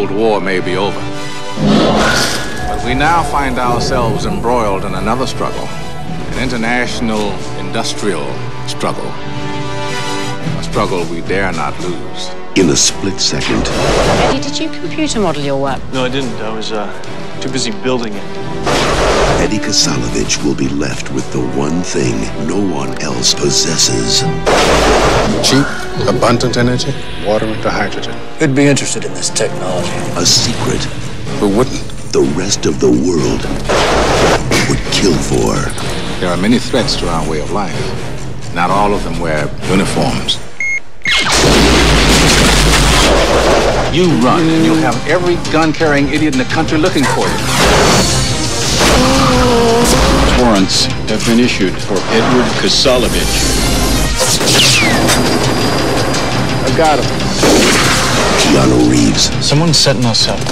Cold War may be over. But we now find ourselves embroiled in another struggle, an international industrial struggle, a struggle we dare not lose. In a split second, Eddie, did you computer model your work? No, I didn't. I was too busy building it. Eddie Kasalovich will be left with the one thing no one else possesses. Cheap, abundant energy, water into hydrogen. Who'd be interested in this technology? A secret Who wouldn't? the rest of the world would kill for. There are many threats to our way of life. Not all of them wear uniforms. You run, and you'll have every gun-carrying idiot in the country looking for you. Warrants have been issued for Edward Kasalovich. I got him. Keanu Reeves, Someone's setting us up.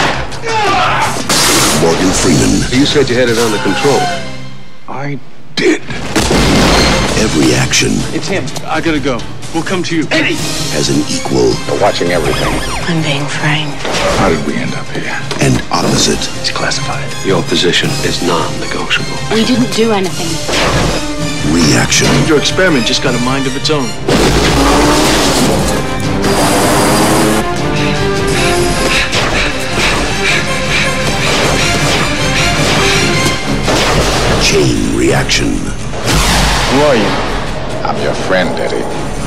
Morgan Freeman. You said you had it under control. I did. Every action It's him. I gotta go. We'll come to you. Eddie! has an equal They're watching everything. I'm being framed. How did we end up here? and opposite. It's classified. Your position is non-negotiable. We didn't do anything. Reaction Your experiment just got a mind of its own. chain reaction. Who are you? I'm your friend, Eddie.